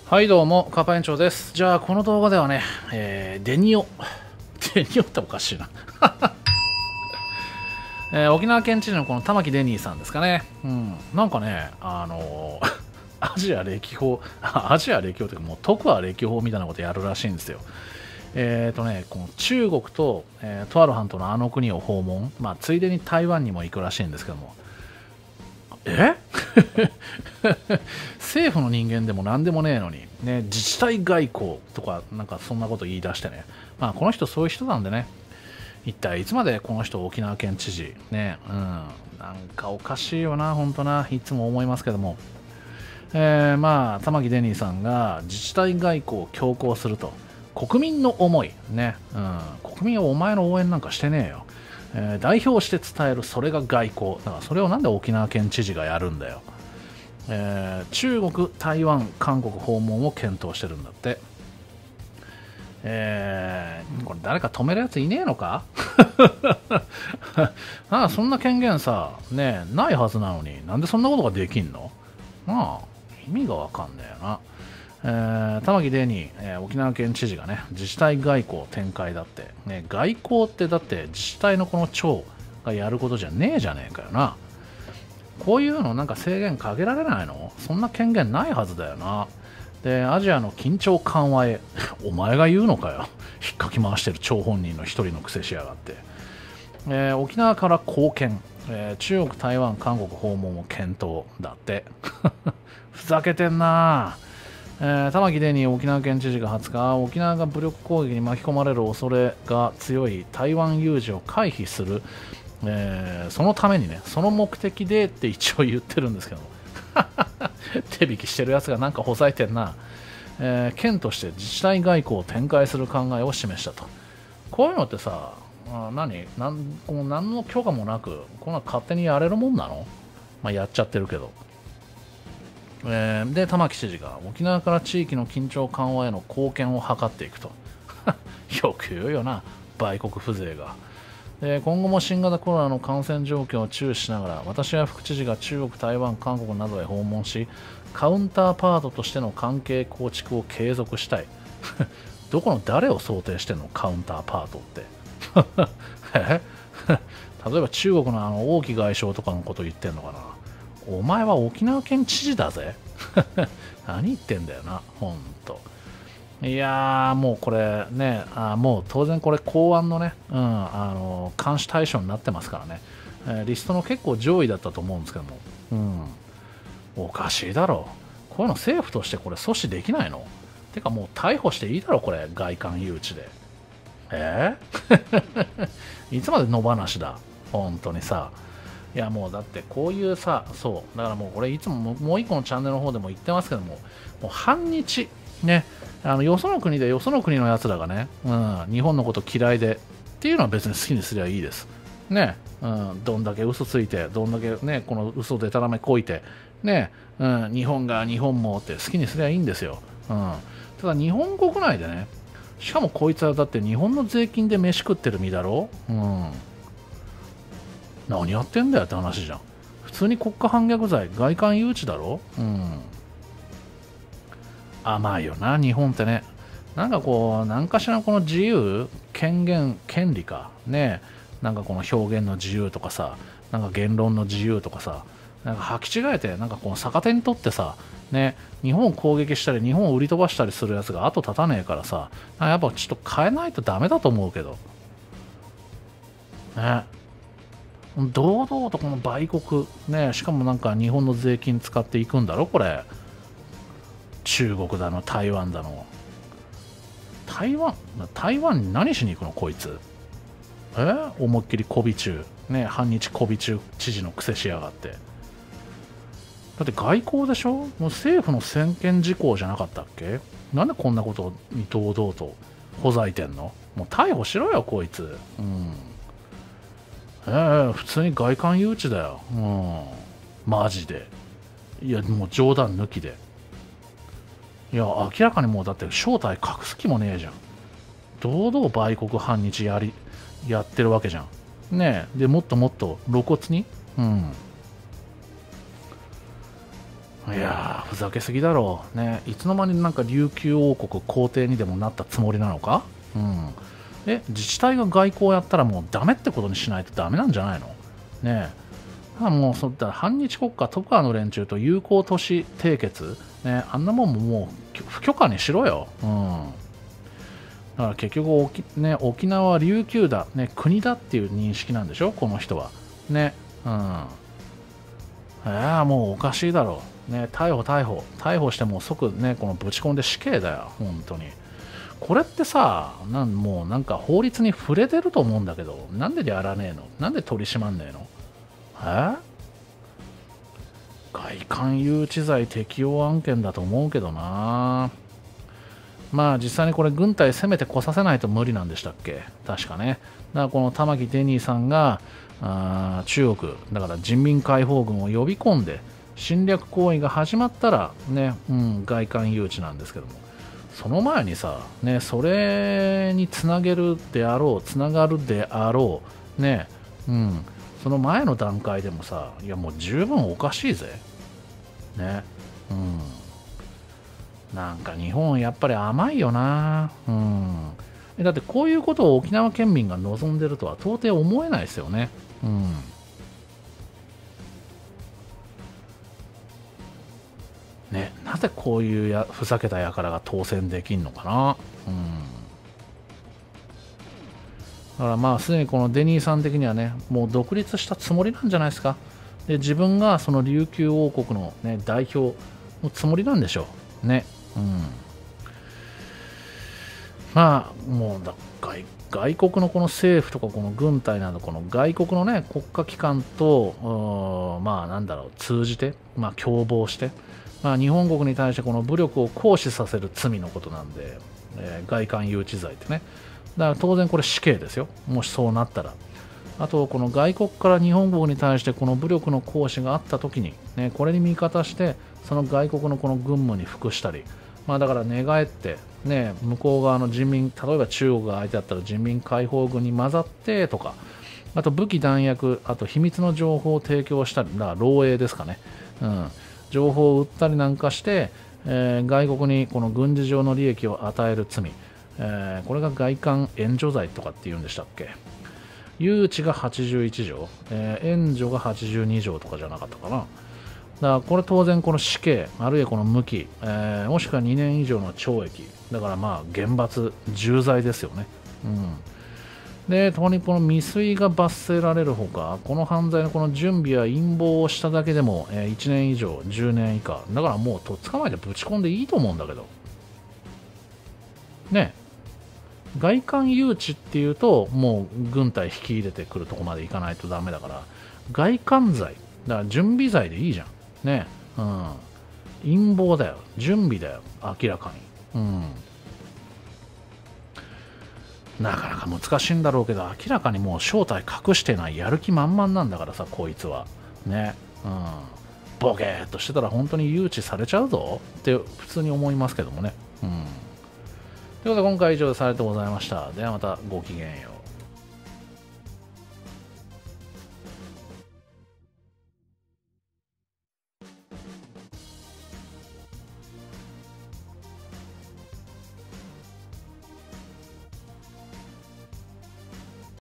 はいどうも、カーパ園長です。じゃあこの動画ではね、デニオっておかしいな、沖縄県知事のこの玉城デニーさんですかね。なんかね、アジア歴訪というかもう徳は歴訪みたいなことやるらしいんですよ。この中国と、とある半島のあの国を訪問、ついでに台湾にも行くらしいんですけども、政府の人間でも何でもねえのに、ね、自治体外交とかなんかそんなこと言い出してね、この人そういう人なんでね、一体いつまでこの人沖縄県知事ね、なんかおかしいよな、本当ないつも思いますけども、玉城デニーさんが自治体外交を強行すると、国民の思いね、国民はお前の応援なんかしてねえよ、代表して伝える、それが外交だから。それをなんで沖縄県知事がやるんだよ。中国、台湾、韓国訪問を検討してるんだって。これ誰か止めるやついねえのかそんな権限さ、ね、ないはずなのになんでそんなことができんの。意味がわかんねえな。玉城デニー、沖縄県知事がね、自治体外交展開だって、ね、外交ってだって自治体のこの長がやることじゃねえじゃねえかよな。こういうのなんか制限かけられないの？そんな権限ないはずだよな。で、アジアの緊張緩和へお前が言うのかよ。引っかき回してる張本人の一人のくせしやがって、沖縄から貢献、中国、台湾、韓国訪問を検討だってふざけてんな。玉城デニー沖縄県知事が20日、沖縄が武力攻撃に巻き込まれる恐れが強い台湾有事を回避する、そのためにね、その目的でって一応言ってるんですけども手引きしてるやつがなんかほざいてんな。県として自治体外交を展開する考えを示したと。こういうのってさ、何の許可もなくこんな勝手にやれるもんなの？やっちゃってるけど。で、玉城知事が沖縄から地域の緊張緩和への貢献を図っていくとよく言うよな、売国風情が。今後も新型コロナの感染状況を注視しながら、私や副知事が中国、台湾、韓国などへ訪問し、カウンターパートとしての関係構築を継続したいどこの誰を想定してんの、カウンターパートって例えば中国の王毅外相とかのこと言ってんのかな。お前は沖縄県知事だぜ何言ってんだよな、ほんと。いやー、もうこれね、もう当然これ公安のね、監視対象になってますからね、リストの結構上位だったと思うんですけども、おかしいだろう。こういうの政府としてこれ阻止できないの？てかもう逮捕していいだろ、これ、外観誘致で。いつまで野放しだ、本当にさ。いやもうだってこういうさ、そうだからもうこれいつももう一個のチャンネルの方でも言ってますけども、もう反日ね、よその国でよその国のやつらがね、日本のこと嫌いでっていうのは別に好きにすりゃいいですね。どんだけ嘘ついて、どんだけねこの嘘でたらめこいてね、日本が日本もって好きにすりゃいいんですよ。ただ日本国内でね、しかもこいつはだって日本の税金で飯食ってる身だろ。何やってんだよって話じゃん。普通に国家反逆罪、外観誘致だろ。甘いよな、日本ってね。なんかこう、何かしらこの自由、権利か、ね、なんかこの表現の自由とかさ、なんか言論の自由とかさ、なんか履き違えて、なんかこの逆手にとってさ、ね、日本を攻撃したり、日本を売り飛ばしたりするやつが後立たねえからさ、やっぱちょっと変えないとダメだと思うけど。ね。堂々とこの売国、ね、しかもなんか日本の税金使っていくんだろ、これ。中国だの、台湾だの。台湾に何しに行くの、こいつ。思いっきり媚び中。ね、反日媚び中知事のくせしやがって。だって外交でしょ？もう政府の専権事項じゃなかったっけ？なんでこんなことに堂々とほざいてんの？もう逮捕しろよ、こいつ。普通に外観誘致だよ。マジで。いや、もう冗談抜きで。いや、明らかにもうだって正体隠す気もねえじゃん。堂々売国反日やってるわけじゃん。ねえ。で、もっともっと露骨にいやー、ふざけすぎだろう。ね、いつの間になんか琉球王国皇帝にでもなったつもりなのか。うん。自治体が外交をやったらもうダメってことにしないとダメなんじゃないの。ねもうそうだ、反日国家徳川の連中と友好都市締結、ね、あんなもんももう不許可にしろよ。うん。だから結局沖縄は琉球だ、ね、国だっていう認識なんでしょ、この人は。ね。うん。もうおかしいだろう。ね、逮捕してもう即ね、このぶち込んで死刑だよ、本当に。これってさ、もうなんか法律に触れてると思うんだけど、なんでやらねえの？なんで取り締まんねえの？外観誘致罪適用案件だと思うけどな。まあ実際にこれ軍隊攻めてこさせないと無理なんでしたっけ、確かね。だからこの玉城デニーさんが中国だから人民解放軍を呼び込んで侵略行為が始まったらね、外観誘致なんですけども、その前にさ、ね、それにつながるであろうね、その前の段階でもさ、いやもう十分おかしいぜね。なんか日本やっぱり甘いよな。だってこういうことを沖縄県民が望んでるとは到底思えないですよね。なぜこういうふざけた輩が当選できんのかな。だからまあすでにこのデニーさん的にはね、もう独立したつもりなんじゃないですか。で自分がその琉球王国の、ね、代表のつもりなんでしょうね。まあもう外国のこの政府とかこの軍隊などこの外国のね国家機関とまあなんだろう通じて共謀して、日本国に対してこの武力を行使させる罪のことなんで、外観誘致罪ってね。だから当然これ死刑ですよ、もしそうなったら。あとこの外国から日本国に対してこの武力の行使があった時に、これに味方してその外国のこの軍務に服したり、だから寝返って、向こう側の人民、例えば中国が相手だったら人民解放軍に混ざってとか、あと武器弾薬、あと秘密の情報を提供したり、漏洩ですかね、情報を売ったりなんかして、外国にこの軍事上の利益を与える罪、これが外観援助罪とかっていうんでしたっけ。誘致が81条、援助が82条とかじゃなかったかな。だからこれ当然この死刑あるいはこの無期、もしくは2年以上の懲役だから厳罰重罪ですよね。で特にこの未遂が罰せられるほか、この犯罪のこの準備や陰謀をしただけでも、1年以上10年以下だからもうとっ捕まえてぶち込んでいいと思うんだけどね。外観誘致っていうともう軍隊引き入れてくるとこまでいかないとダメだから、外観罪だから準備罪でいいじゃんね。陰謀だよ、準備だよ、明らかに。なかなか難しいんだろうけど、明らかにもう正体隠してない、やる気満々なんだからさ、こいつはね。ボケーっとしてたら本当に誘致されちゃうぞって普通に思いますけどもね。ということで今回は以上でありがとうございました。ではまたごきげんよう。